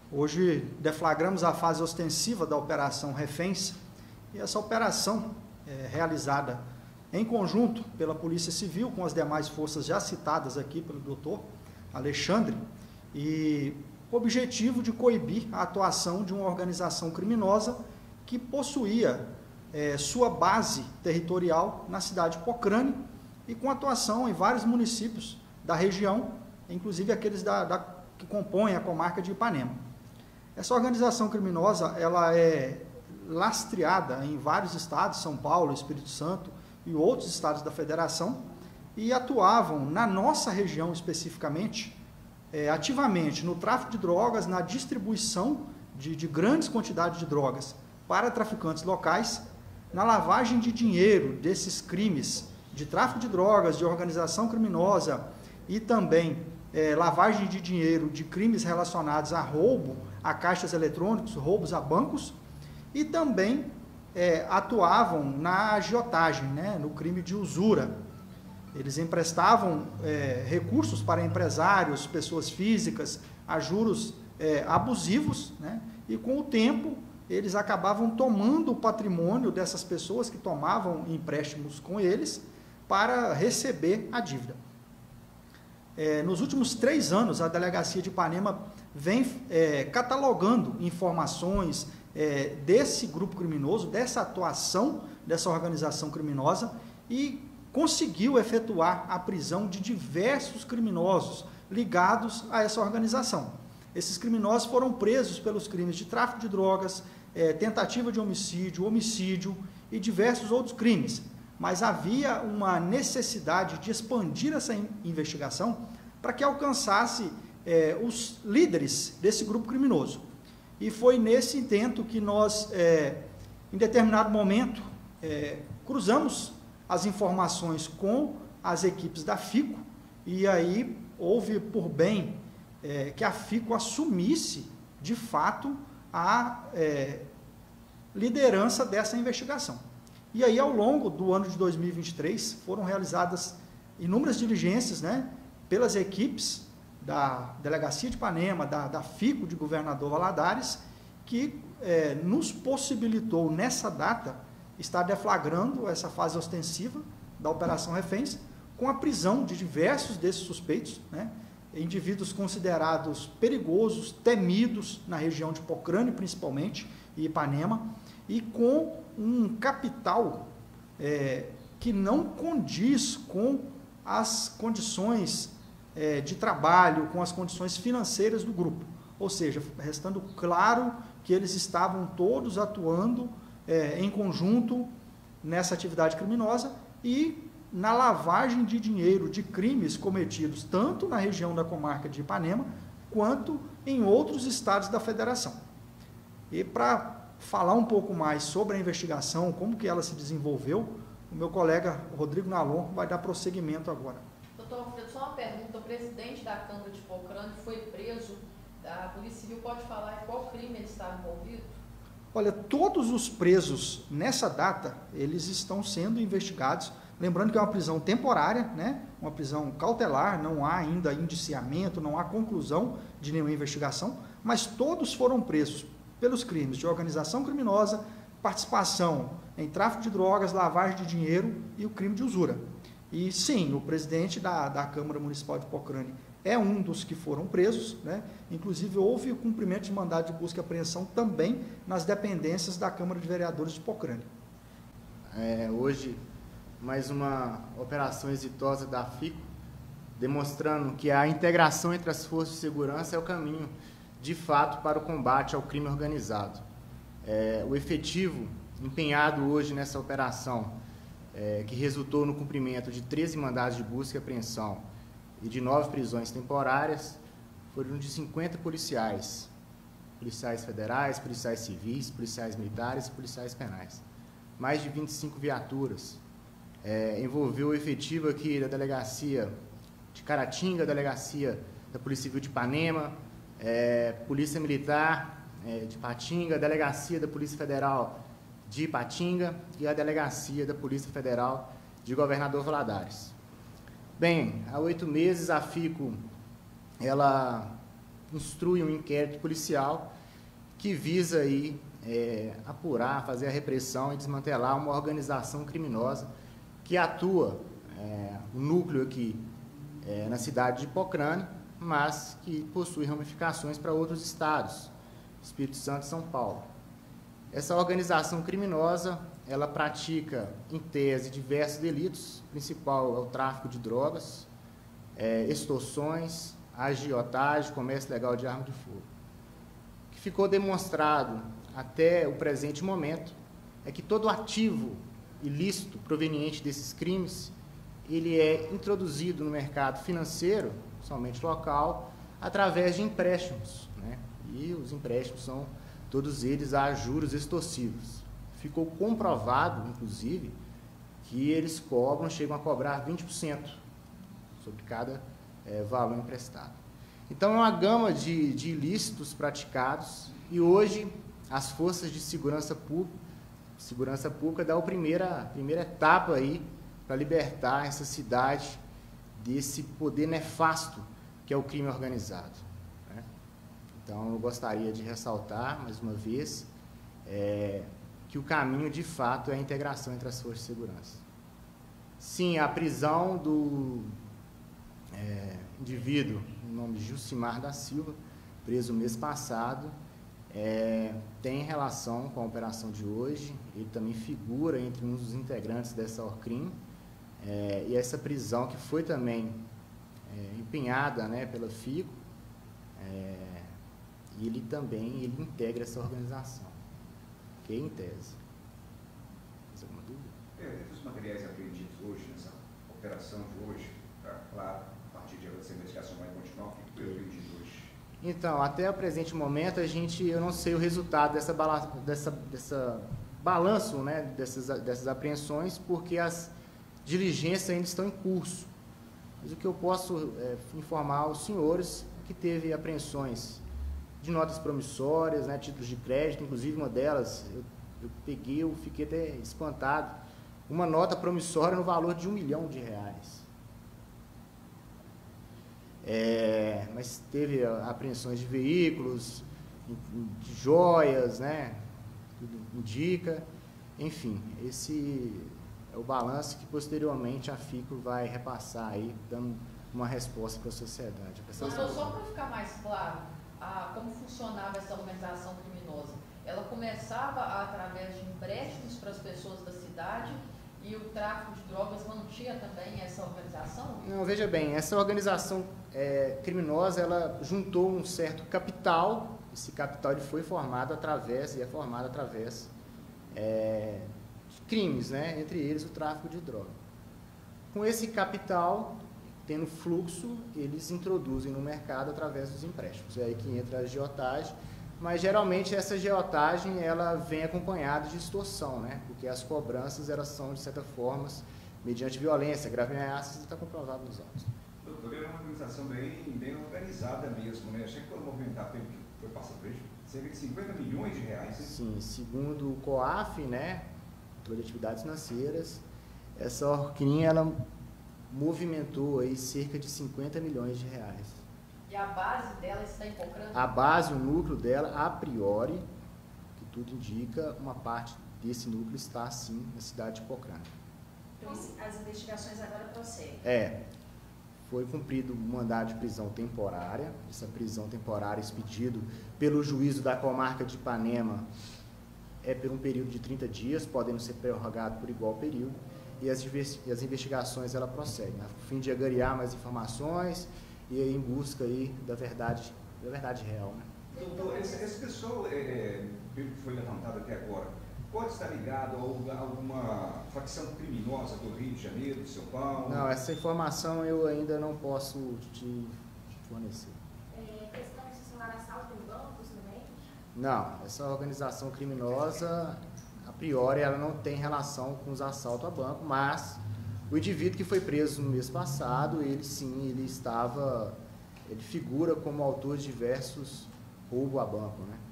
Hoje deflagramos a fase ostensiva da Operação Reféns, e essa operação é realizada em conjunto pela Polícia Civil com as demais forças já citadas aqui pelo doutor Alexandre, e o objetivo de coibir a atuação de uma organização criminosa que possuía sua base territorial na cidade de Pocrane e com atuação em vários municípios da região, inclusive aqueles que compõem a comarca de Ipanema. Essa organização criminosa ela é lastreada em vários estados, São Paulo, Espírito Santo e outros estados da federação, e atuavam na nossa região especificamente, ativamente no tráfico de drogas, na distribuição de grandes quantidades de drogas para traficantes locais, na lavagem de dinheiro desses crimes de tráfico de drogas, de organização criminosa e também lavagem de dinheiro de crimes relacionados a roubo a caixas eletrônicos, roubos a bancos, e também atuavam na agiotagem, no crime de usura. Eles emprestavam recursos para empresários, pessoas físicas, a juros abusivos, e com o tempo eles acabavam tomando o patrimônio dessas pessoas que tomavam empréstimos com eles para receber a dívida. Nos últimos 3 anos, a Delegacia de Ipanema vem catalogando informações desse grupo criminoso, dessa atuação dessa organização criminosa, e conseguiu efetuar a prisão de diversos criminosos ligados a essa organização. Esses criminosos foram presos pelos crimes de tráfico de drogas, tentativa de homicídio e diversos outros crimes. Mas havia uma necessidade de expandir essa investigação para que alcançasse os líderes desse grupo criminoso. E foi nesse intento que nós, em determinado momento, cruzamos as informações com as equipes da FICO, e aí houve por bem que a FICO assumisse, de fato, a liderança dessa investigação. E aí, ao longo do ano de 2023, foram realizadas inúmeras diligências, pelas equipes da Delegacia de Ipanema, da FICO de Governador Valadares, que nos possibilitou, nessa data, estar deflagrando essa fase ostensiva da Operação Reféns, com a prisão de diversos desses suspeitos, indivíduos considerados perigosos, temidos na região de Pocrane, principalmente, e Ipanema, e com um capital que não condiz com as condições de trabalho, com as condições financeiras do grupo. Ou seja, restando claro que eles estavam todos atuando em conjunto nessa atividade criminosa e na lavagem de dinheiro de crimes cometidos tanto na região da comarca de Ipanema quanto em outros estados da federação. E para falar um pouco mais sobre a investigação, como que ela se desenvolveu, o meu colega Rodrigo Nalon vai dar prosseguimento agora. Doutor Alfredo, só uma pergunta: o presidente da Câmara de Pocrane foi preso, a Polícia Civil pode falar em qual crime ele estava envolvido? Olha, todos os presos nessa data, eles estão sendo investigados, lembrando que é uma prisão temporária, uma prisão cautelar, não há ainda indiciamento, não há conclusão de nenhuma investigação, mas todos foram presos pelos crimes de organização criminosa, participação em tráfico de drogas, lavagem de dinheiro e o crime de usura. E sim, o presidente da Câmara Municipal de Pocrane é um dos que foram presos, Inclusive houve o cumprimento de mandado de busca e apreensão também nas dependências da Câmara de Vereadores de Pocrane. Hoje, mais uma operação exitosa da FICO, demonstrando que a integração entre as forças de segurança é o caminho, de fato, para o combate ao crime organizado. O efetivo empenhado hoje nessa operação, que resultou no cumprimento de 13 mandados de busca e apreensão e de 9 prisões temporárias, foram de 50 policiais federais, policiais civis, policiais militares e policiais penais. Mais de 25 viaturas. Envolveu o efetivo aqui da Delegacia de Caratinga, Delegacia da Polícia Civil de Ipanema, Polícia Militar de Ipatinga, Delegacia da Polícia Federal de Ipatinga e a Delegacia da Polícia Federal de Governador Valadares. Bem, há 8 meses a FICO ela instrui um inquérito policial que visa aí, apurar, fazer a repressão e desmantelar uma organização criminosa que atua, o núcleo aqui na cidade de Hipocrane, mas que possui ramificações para outros estados, Espírito Santo e São Paulo. Essa organização criminosa, ela pratica, em tese, diversos delitos. O principal é o tráfico de drogas, extorsões, agiotagem, comércio ilegal de arma de fogo. O que ficou demonstrado até o presente momento é que todo ativo ilícito proveniente desses crimes, ele é introduzido no mercado financeiro, somente local, através de empréstimos, né? E os empréstimos são todos eles a juros extorsivos. Ficou comprovado, inclusive, que eles chegam a cobrar 20% sobre cada valor emprestado. Então, é uma gama de ilícitos praticados e hoje as forças de segurança pública dão a primeira etapa aí para libertar essa cidade desse poder nefasto que é o crime organizado, né? Então, eu gostaria de ressaltar, mais uma vez, que o caminho, de fato, é a integração entre as forças de segurança. Sim, a prisão do indivíduo, o nome de Gilcimar da Silva, preso mês passado, tem relação com a operação de hoje. Ele também figura entre um dos integrantes dessa ORCRIM, e essa prisão que foi também empenhada, né, pela FICO, e ele integra essa organização, que é em tese. Mais alguma dúvida? Os materiais apreendidos hoje, nessa operação de hoje, claro, a partir de agora essa investigação vai continuar, o que foi apreendido hoje? Então, até o presente momento, eu não sei o resultado dessa balanço, né, dessas apreensões, porque as diligências ainda estão em curso. Mas o que eu posso informar aos senhores é que teve apreensões de notas promissórias, né, títulos de crédito, inclusive uma delas, eu fiquei até espantado, uma nota promissória no valor de R$1 milhão. Mas teve apreensões de veículos, de joias, né, tudo indica, enfim, esse é o balanço que posteriormente a FICO vai repassar aí, dando uma resposta para a sociedade. Doutor, só para ficar mais claro, como funcionava essa organização criminosa? Ela começava através de empréstimos para as pessoas da cidade e o tráfico de drogas mantinha também essa organização? Não, veja bem, essa organização criminosa, ela juntou um certo capital. Esse capital ele foi formado através de crimes, né? Entre eles o tráfico de droga. Com esse capital, tendo fluxo, eles introduzem no mercado através dos empréstimos. É aí que entra a agiotagem, mas geralmente essa agiotagem ela vem acompanhada de extorsão, né? Porque as cobranças elas são, de certa forma, mediante violência, grave ameaça, está comprovado nos autos. Doutor, é uma organização bem organizada mesmo, né? Achei que foi movimentar pelo que foi passado por cerca de R$50 milhões. Hein? Sim, segundo o COAF, né, Controle de Atividades Financeiras, essa ORCRIM, ela movimentou aí cerca de R$50 milhões. E a base dela está em Hipocrane? A base, o núcleo dela, a priori, que tudo indica, uma parte desse núcleo está, sim, na cidade de Hipocrane. Então, as investigações agora prosseguem? Foi cumprido um mandado de prisão temporária. Essa prisão temporária, expedido pelo juízo da comarca de Ipanema, por um período de 30 dias, podendo ser prorrogado por igual período, e as investigações ela prosseguem, a fim de agariar mais informações e aí em busca aí da verdade real, né? Doutor, esse pessoal, pelo que foi levantado até agora, pode estar ligado a alguma facção criminosa do Rio de Janeiro, de São Paulo? Não, essa informação eu ainda não posso te fornecer. Questão de celular assalto em bancos também? Não, essa organização criminosa, a priori, ela não tem relação com os assaltos a banco, mas o indivíduo que foi preso no mês passado, ele figura como autor de diversos roubos a banco, né?